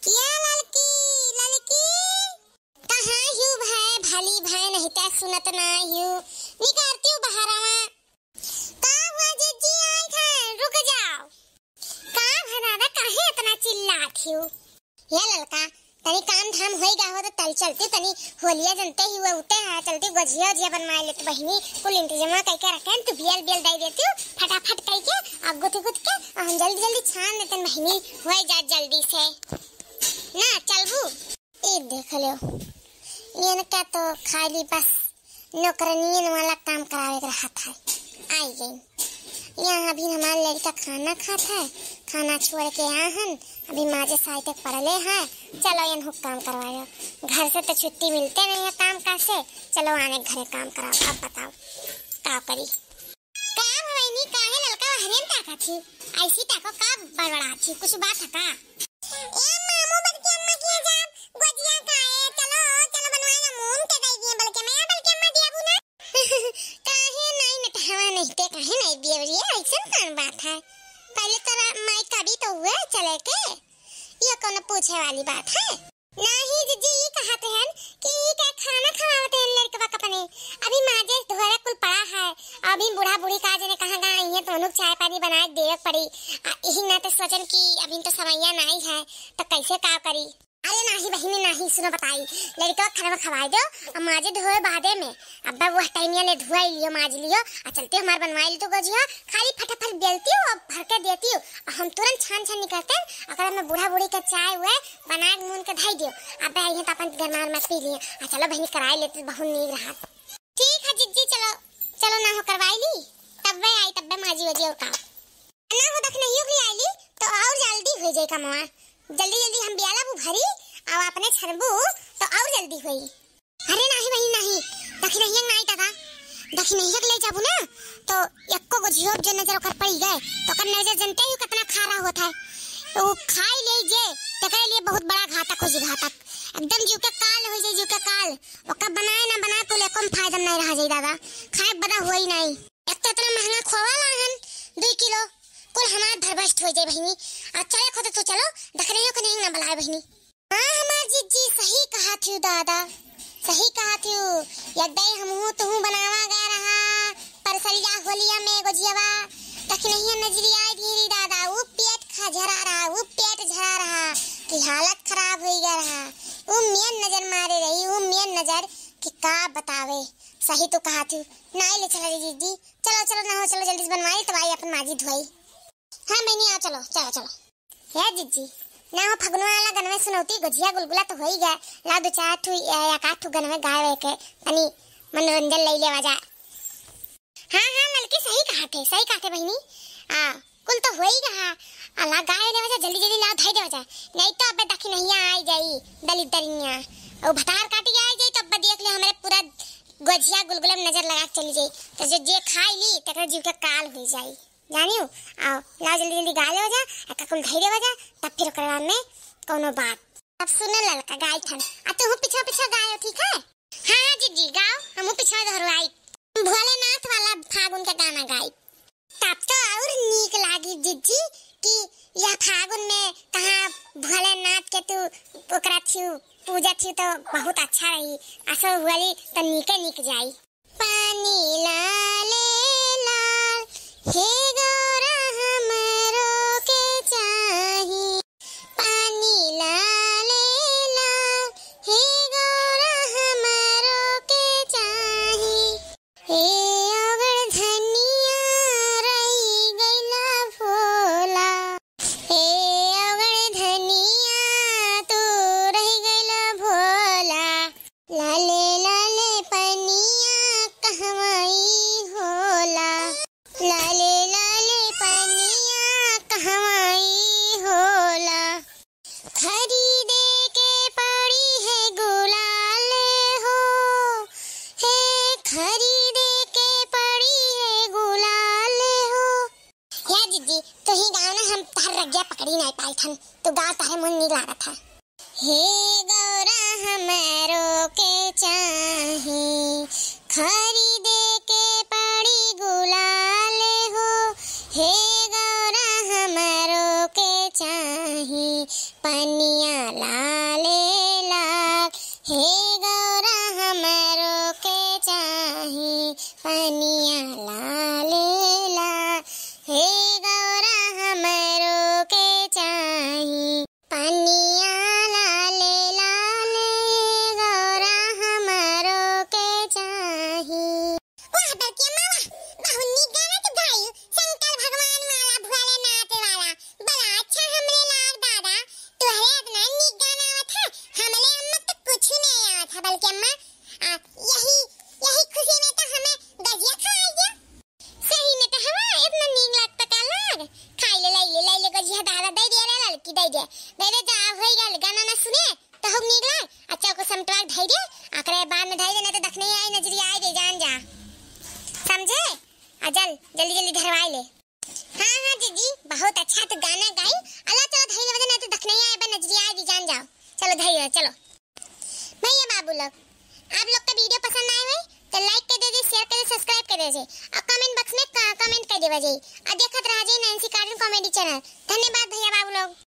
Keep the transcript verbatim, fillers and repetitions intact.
या ललकी ललकी कहाँ यू भाई भली भाई नहीं ता सुनत ना यू निकारती हूँ बहारावा का हुआ जीजी आई था रुक जाओ का भदादा काहे इतना चिल्लाती हूँ या ललका तनी काम धाम होई गा हो तो तल चलती तनी होलिया जनते ही हुए उते है चलती गजिया जिया बनवाए ले तो बहिनी कुल इंतजाम कई के रखे तू बियल बियल दे देती हूँ फटाफट कई के अब गुथ गुथ के हम जल्दी जल्दी छान देते बहिनी होई जा जल्दी से ना चलबू ए देख लो ये का तो खाली बस नौकरानियन वाला काम करावे के रहा था आई गई यहाँ अभी हमारे लड़का खाना खाता है खाना छोड़ के यहाँ हम अभी माजे साई तक पढ़ले हैं चलो इन हुक काम करवाओ घर से तो छुट्टी मिलते नहीं है काम का से चलो आने घरे काम कराओ अब बताओ का करी का भवानी काहे ललका हरियन ताका थी ऐसी ताको का बड़बड़ा थी कुछ बात है का ए मामू बल्कि अम्मा की जान गजिया काए चलो चलो बनवाएगा मून के दई दिए बल्कि मैं बल्कि अम्मा दिया बुना काहे नहीं नटहवा नहीं ते काहे नहीं दिए रे ऐसा कौन बात है पहले तो मैं कभी तो हुए चले के ये कौन पूछे वाली बात है नहीं जीजी ये कहते हैं कि क्या खाना खवाते हैं लड़के का अपने अभी माजे धोरे कुल पड़ा है अभी बूढ़ा बूढ़ी का जने कहां गए हैं तो अनुक चाय पानी बनाए देवे पड़ी यही ना तो सोचन कि अभी तो समैया नहीं है तो कैसे का करी अरे नहीं बहिनी नहीं सुनो बताई लड़का खाना खवाई दो अब माजे धोए बादे में अब वो टाइम ने धुआ लियो माज लियो आ चलते हमार बनवाई ली तो गजिया खाली फटाफट बेलती हूँ और भर के देती हूँ हम तुरंत छान छान निकलते हैं अगर मैं बूढ़ा बूढ़ी का चाय हुए बना के मून के धाई दियो अब यहाँ तो अपन गरमार में पी लिए आ चलो बहनी कराई लेते बहुत नीक रहा ठीक है जिज्जी चलो चलो ना हो करवाई ली तब वे आई तब माजी वजी और का ना हो दख नहीं होगी आई ली तो और जल्दी हो जाए कमवा जल्दी जल्दी हम बियाला बु भरी और अपने छरबू तो और जल्दी हुई अरे नहीं वही नहीं दखी नहीं नहीं दादा दखी नहीं ले जाबू ना तो यक्को को झोप जो नजर कर पड़ी गए तो कर नजर जनते ही कितना खारा होता है तो खाई ले जे तकरे लिए बहुत बड़ा घातक हो जी घातक एकदम जीव के काल हो जाए जीव के काल ओका बनाए ना बनाए तो लेकों फायदा नहीं रहा जाए दादा खाए बड़ा हुई नहीं एक तो इतना महंगा खोवा लाहन दो किलो कुल हमार भरभस्ट हो जाए बहिनी आज चले खुद तो चलो देख रही हो कि नहीं ना बुलाए बहिनी हाँ हमार जीजी सही कहा थी दादा सही कहा थी यदई हम हूँ तो हूँ बनावा गया रहा परसलिया होलिया में गोजियावा तक नहीं नजरी आई धीरी दादा वो पेट खा झरा रहा वो पेट झरा रहा कि हालत खराब हो गया रहा वो मेन नजर मारे रही वो मेन नजर कि का बतावे सही तो कहा थी नहीं ले चला जीजी चलो चलो ना हो चलो जल्दी से बनवाई तब आई अपन माजी धोई हाँ बहनी आओ चलो चलो चलो है जीजी ना हो फगुन वाला गनवे सुनौती गजिया गुलगुला तो हो ही गया ला दो चार ठू या का ठू गनवे गावे के तनी मनोरंजन ले लेवा जाए हाँ हाँ लड़की सही कहा थे सही कहा थे बहनी आ कुल तो हो ही गया अला गावे देवा जाए जल्दी जल्दी ला धाई देवा जाए नहीं तो अबे दखी नहीं आई जाई दलित दरिया और भटार काटी आई जाई तो अब देख ले हमारे पूरा गजिया गुलगुला में नजर लगा चली जाई तो जो जे खाई ली तकर जीव के काल हो जाई जानियो आओ ला जल्दी जल्दी गाले हो जा अका कुल धैर्य हो जा तब फिर ओकरा में कोनो बात अब सुने ललका गाय थन आ तू पीछे पीछे गायो ठीक है हां हां जीजी गाओ हम पीछे धरवाई भोलेनाथ वाला फागुन का गाना गाई तब तो और नीक लागी जीजी कि यह फागुन में कहां भोलेनाथ के तू ओकरा थी पूजा थी तो बहुत अच्छा रही असो हुआली तो नीके नीक जाई पानी लाले लाल हे गौरा हमरो के चाही पानी लाले लाल हे गौरा हमरो के चाही हे अगड़ धनिया रही गईला भोला हे अगड़ धनिया तू रही गईला भोला लाले लाले पनिया कहवाई होला लाले लाले पनिया कहवाई होला खरीदे के पड़ी है गुलाले हो हे खरीदे के पड़ी है गुलाले हो या दीदी तो ही गाँव ना हम तार रग्या पकड़ी नहीं पाई थन तो गाँव तारे मन नहीं लगा था हे गौरा हमारो के चाहे खरीदे के पड़ी गुलाले हो हे गौरा हमारो के चाहे पानी पनिया लाले लाल, हे गौरा हमरो के चाही पनिया लाले लाल, हे गौरा हमरो के चाही पनिया लाले लाल, हे गौरा हमरो के चाही। वाह बच्चे मामा, बहुत नीक गाना तो गाई, शंकर भगवान वाला भोलेनाथ वाला, बड़ा अच्छा हमरे लाग दादा, तुहरे इतना नीक गाना आवत है, हमले अम्मा तो कुछ नहीं आवत है, बल्कि अम्मा आ, यही यही खुशी में तो हमें गजिया खाई गया। सही में तो हवा इतना नीक लगता का लाग, खाई ले ले ले ले गजिया दादा दे दे रे लड़की दे दे दे दे जा होई गल गाना ना सुने तो हम नीक लाग, अच्छा को समटवार धई दे, आकरे बाद में धई दे नहीं तो दखने आई नजरी आई दे जान जा, समझे? आ चल जल्दी जल्दी धरवाई ले। हाँ हाँ जीजी, बहुत अच्छा तो गाना गाई, अल्लाह चलो धई ले नहीं तो दखने आई बा नजरी आई दे जान जाओ, चलो धई चलो। भैया बाबू लोग, आप लोग का वीडियो पसंद आए हो तो लाइक कर दीजिए, शेयर कर दीजिए, सब्सक्राइब कर दीजिए और कमेंट बॉक्स में कमेंट कर दीजिए और देखत रहिए नैंसी कार्टून कॉमेडी चैनल। धन्यवाद भैया बाबू लोग।